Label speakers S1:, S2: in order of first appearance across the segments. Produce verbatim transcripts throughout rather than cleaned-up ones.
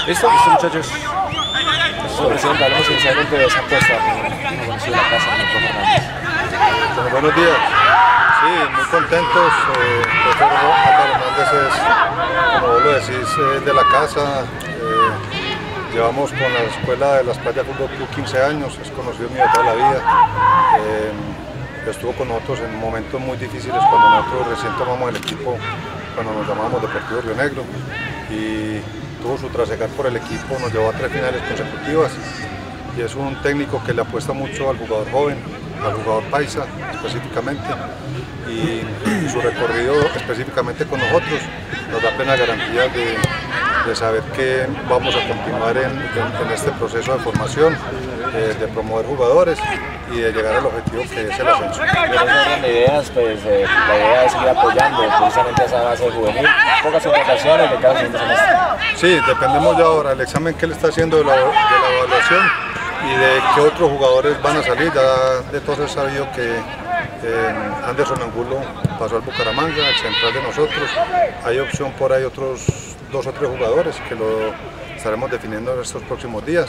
S1: ¿Listo? ¿Listo, muchachos? Listo, presidente, hablamos inicialmente de esa apuesta que conoció la casa, Nico Fernández.
S2: Bueno, buenos días. Sí, muy contentos. Eh, el profesor Álvaro Hernández es, como vos lo decís, es de la casa. Eh, llevamos con la escuela de Las Playas Fútbol Club quince años, es conocido mío toda la vida. Eh, estuvo con nosotros en momentos muy difíciles cuando nosotros recién tomamos el equipo, cuando nos llamamos Deportivo Río Negro, y tuvo su trasegar por el equipo, nos llevó a tres finales consecutivas, y es un técnico que le apuesta mucho al jugador joven, al jugador paisa específicamente, y su recorrido específicamente con nosotros nos da plena garantía de, de saber que vamos a continuar en, en, en este proceso de formación, eh, de promover jugadores y de llegar al objetivo que es el ascenso.
S1: Pero ese orden de ideas, pues eh, la idea es seguir apoyando precisamente esa base juvenil, pocas ocasiones de cada siguiente semestre.
S2: Sí, dependemos ya ahora del examen que él está haciendo de la, de la evaluación y de qué otros jugadores van a salir. Ya de todos es sabido que eh, Anderson Angulo pasó al Bucaramanga, el central de nosotros. Hay opción por ahí otros dos o tres jugadores que lo estaremos definiendo en estos próximos días.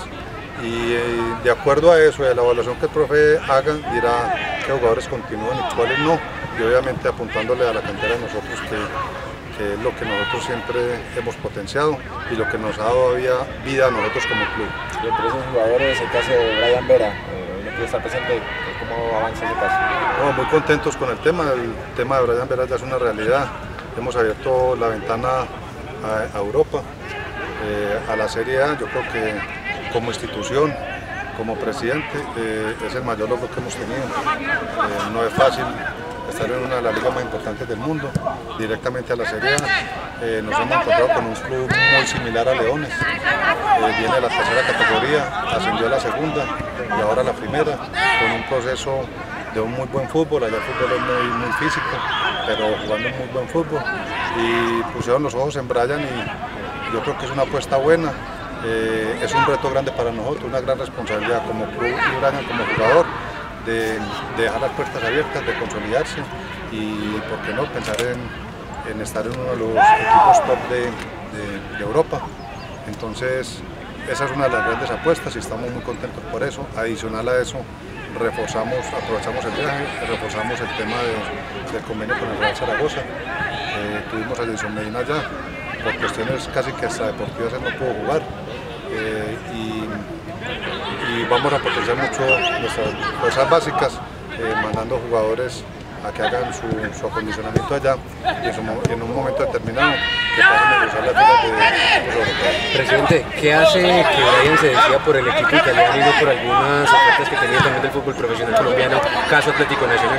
S2: Y eh, de acuerdo a eso y a la evaluación que el profe haga, dirá qué jugadores continúan y cuáles no. Y obviamente apuntándole a la cantera de nosotros, que, que es lo que nosotros siempre hemos potenciado y lo que nos ha dado vida a nosotros como club.
S1: Y entre esos jugadores, el caso de Brian Vera, eh, no puede estar presente, ¿cómo avanza ese caso?
S2: No, muy contentos con el tema, el tema de Brian Vera ya es una realidad. Hemos abierto la ventana a, a Europa, eh, a la Serie A. Yo creo que como institución, como presidente, eh, es el mayor logro que hemos tenido. Eh, no es fácil estar en una de las ligas más importantes del mundo, directamente a la Serie A. Eh, nos hemos encontrado con un club muy similar a Leones, eh, viene de la tercera categoría, ascendió a la segunda y ahora a la primera, con un proceso de un muy buen fútbol. Allá el fútbol es muy, muy físico, pero jugando un muy buen fútbol, y pusieron los ojos en Brian y yo creo que es una apuesta buena. Eh, es un reto grande para nosotros, una gran responsabilidad como club y Brian como jugador, de, de dejar las puertas abiertas, de consolidarse y, por qué no, pensar en, en estar en uno de los equipos top de, de, de Europa. Entonces, esa es una de las grandes apuestas y estamos muy contentos por eso. Adicional a eso, reforzamos, aprovechamos el viaje, reforzamos el tema de, del convenio con el Real Zaragoza. Eh, tuvimos a Jason Medina allá, por cuestiones casi que extradeportivas él no pudo jugar. Eh, y, y vamos a potenciar mucho nuestras fuerzas básicas, eh, mandando jugadores a que hagan su, su acondicionamiento allá y en, su, en un momento determinado que pasen a usar las filas de equipos europeos.
S3: Presidente, ¿qué hace que Brian se decida por el equipo italiano y no por algunas ofertas que tenía también del fútbol profesional colombiano, caso Atlético Nacional?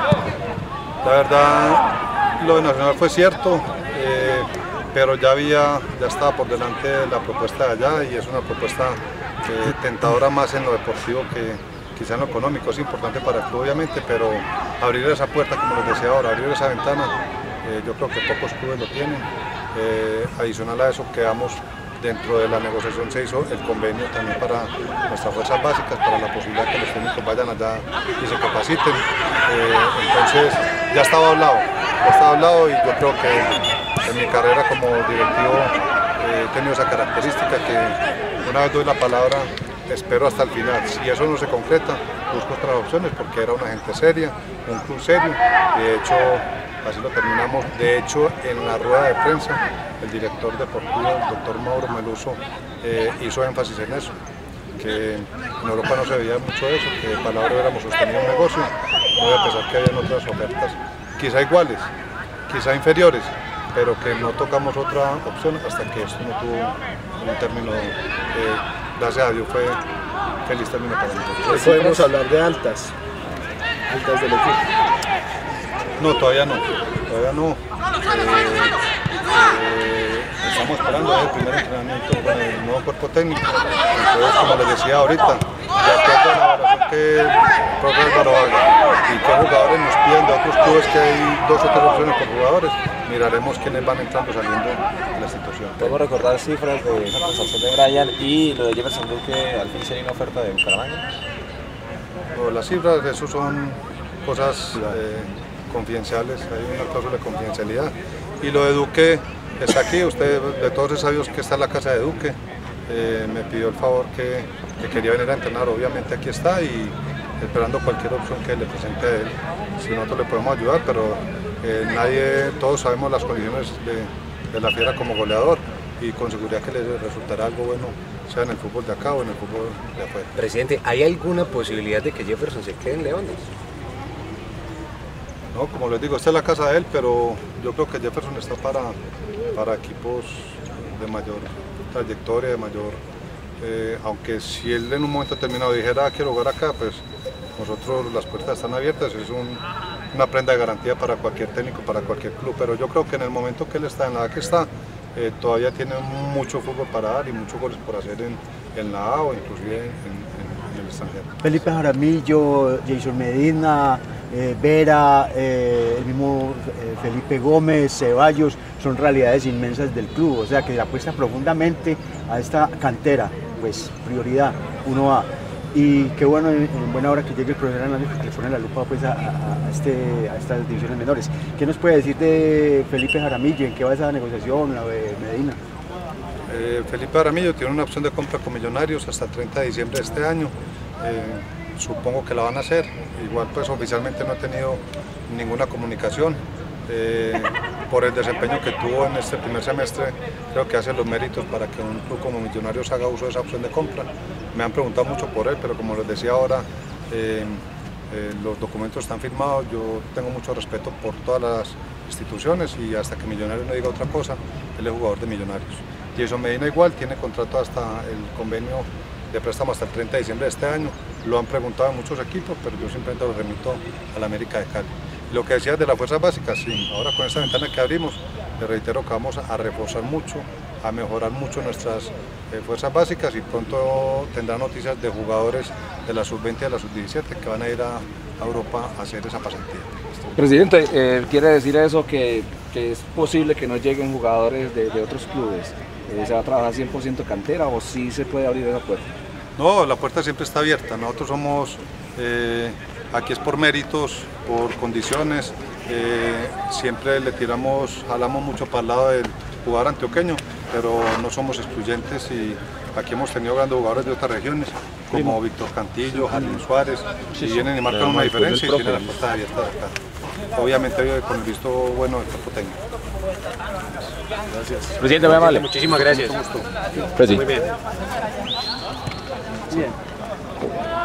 S2: La verdad, lo de Nacional fue cierto. Eh, pero ya había, ya estaba por delante la propuesta de allá y es una propuesta eh, tentadora más en lo deportivo que quizá en lo económico. Es importante para el club obviamente, pero abrir esa puerta, como les decía ahora, abrir esa ventana, eh, yo creo que pocos clubes lo tienen. Eh, adicional a eso, quedamos dentro de la negociación, se hizo el convenio también para nuestras fuerzas básicas, para la posibilidad que los técnicos vayan allá y se capaciten. Eh, entonces ya estaba hablado, ya estaba hablado y yo creo que en mi carrera como directivo eh, he tenido esa característica que una vez doy la palabra, espero hasta el final. Si eso no se concreta, busco otras opciones porque era una gente seria, un club serio, y de hecho así lo terminamos. De hecho, en la rueda de prensa, el director deportivo, el doctor Mauro Meluso, eh, hizo énfasis en eso, que en Europa no se veía mucho eso, que de palabra hubiéramos sostenido un negocio, muy a pesar que habían otras ofertas, quizá iguales, quizá inferiores, pero que no tocamos otra opción hasta que esto no tuvo un término que, gracias a Dios, fue feliz término para nosotros.
S4: ¿Podemos hablar de altas? Altas del equipo.
S2: No, todavía no, todavía no. Eh, eh, estamos esperando el primer entrenamiento con el nuevo cuerpo técnico. Entonces, como les decía ahorita, de acuerdo a la evaluación que el profe Álvaro haga y qué jugadores nos piden de otros clubes, que hay dos o tres opciones por jugadores, miraremos quiénes van entrando saliendo de la institución.
S1: Podemos recordar cifras de esa transacción de Brian y lo de Jefferson Duque, al fin sería una oferta de Bucaramanga.
S2: No, las cifras, eso son cosas eh, confidenciales, hay una cláusula de confidencialidad. Y lo de Duque está aquí, usted de todos es sabios que está en la casa de Duque. eh, me pidió el favor que, que quería venir a entrenar. Obviamente aquí está y esperando cualquier opción que le presente a él, si nosotros le podemos ayudar, pero eh, nadie, todos sabemos las condiciones de, de la Fiera como goleador y con seguridad que le resultará algo bueno, sea en el fútbol de acá o en el fútbol de afuera.
S3: Presidente, ¿hay alguna posibilidad de que Jefferson se quede en Leones?
S2: No, como les digo, esta es la casa de él, pero yo creo que Jefferson está para, para equipos de mayor trayectoria, de mayor... Eh, aunque si él en un momento determinado dijera quiero jugar acá, pues nosotros las puertas están abiertas, es un, una prenda de garantía para cualquier técnico, para cualquier club, pero yo creo que en el momento que él está, en la edad que está, eh, todavía tiene mucho fútbol para dar y muchos goles por hacer en, en la A o inclusive en, en, en el extranjero.
S5: Felipe Jaramillo, Jason Medina, eh, Vera, eh, el mismo eh, Felipe Gómez, Ceballos, son realidades inmensas del club, o sea que le apuesta profundamente a esta cantera, pues prioridad, uno A. Y qué bueno, en, en buena hora que llegue el profesor Hernández, que le pone la lupa pues, a, a, este, a estas divisiones menores. ¿Qué nos puede decir de Felipe Jaramillo? ¿En qué va esa negociación, la de Medina?
S2: Eh, Felipe Jaramillo tiene una opción de compra con Millonarios hasta el treinta de diciembre de este año. Eh, supongo que la van a hacer. Igual pues oficialmente no he tenido ninguna comunicación. Eh, por el desempeño que tuvo en este primer semestre, creo que hace los méritos para que un club como Millonarios haga uso de esa opción de compra. Me han preguntado mucho por él, pero como les decía ahora, eh, eh, los documentos están firmados. Yo tengo mucho respeto por todas las instituciones y hasta que Millonarios no diga otra cosa, él es jugador de Millonarios. Jason Medina igual, tiene contrato hasta el convenio de préstamo hasta el treinta de diciembre de este año. Lo han preguntado en muchos equipos, pero yo simplemente lo remito a la América de Cali. Lo que decías de las fuerzas básicas, sí, ahora con esta ventana que abrimos, te reitero que vamos a reforzar mucho, a mejorar mucho nuestras eh, fuerzas básicas y pronto tendrán noticias de jugadores de la sub veinte y de la sub diecisiete que van a ir a, a Europa a hacer esa pasantía.
S6: Presidente, eh, ¿quiere decir eso que, que es posible que no lleguen jugadores de, de otros clubes? Eh, ¿Se va a trabajar cien por ciento cantera o sí se puede abrir esa puerta?
S2: No, la puerta siempre está abierta. Nosotros somos, eh, aquí es por méritos, por condiciones. Eh, siempre le tiramos, jalamos mucho para el lado del jugador antioqueño, pero no somos excluyentes y aquí hemos tenido grandes jugadores de otras regiones, como Víctor Cantillo, Jalín Suárez, y vienen y marcan una diferencia y tienen las puertas abiertas de acá. Obviamente con el visto bueno del cuerpo técnico.
S4: Gracias.
S3: Presidente, muy amable. Muchísimas gracias.
S2: Mucho gusto.
S3: Muy bien.
S5: Bien.